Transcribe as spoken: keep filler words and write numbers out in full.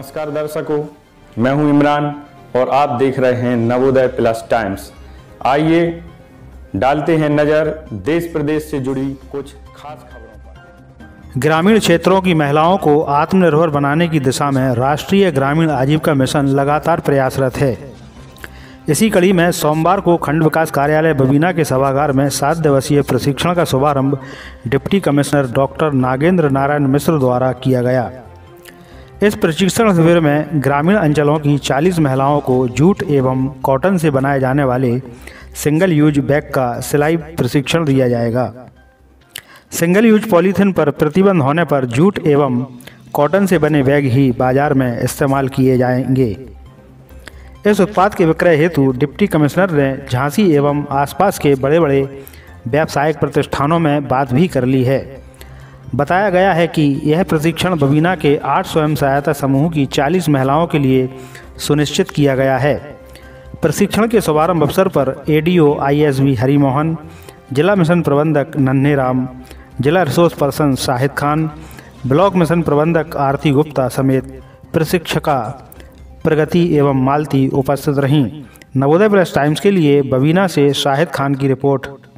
नमस्कार दर्शकों, मैं हूं इमरान और आप देख रहे हैं नवोदय प्लस टाइम्स। आइए डालते हैं नजर देश प्रदेश से जुड़ी कुछ खास खबरों पर। ग्रामीण क्षेत्रों की महिलाओं को आत्मनिर्भर बनाने की दिशा में राष्ट्रीय ग्रामीण आजीविका मिशन लगातार प्रयासरत है। इसी कड़ी में सोमवार को खंड विकास कार्यालय बबीना के सभागार में सात दिवसीय प्रशिक्षण का शुभारंभ deputy commissioner doctor Nagendra Narayan Mishra द्वारा किया गया। इस प्रशिक्षण शिविर में ग्रामीण अंचलों की चालीस महिलाओं को जूट एवं कॉटन से बनाए जाने वाले सिंगल यूज बैग का सिलाई प्रशिक्षण दिया जाएगा। सिंगल यूज पॉलीथीन पर प्रतिबंध होने पर जूट एवं कॉटन से बने बैग ही बाजार में इस्तेमाल किए जाएंगे। इस उत्पाद के विक्रय हेतु डिप्टी कमिश्नर ने झांसी एवं आसपास के बड़े बड़े व्यावसायिक प्रतिष्ठानों में बात भी कर ली है। बताया गया है कि यह प्रशिक्षण बबीना के आठ स्वयं सहायता समूह की चालीस महिलाओं के लिए सुनिश्चित किया गया है। प्रशिक्षण के शुभारंभ अवसर पर एडीओ आईएसबी हरिमोहन, जिला मिशन प्रबंधक नन्हे राम, जिला resource person Shahid Khan, block mission प्रबंधक आरती गुप्ता समेत प्रशिक्षका प्रगति एवं मालती उपस्थित रहीं। नवोदय प्लस टाइम्स के लिए बबीना से शाहिद खान की रिपोर्ट।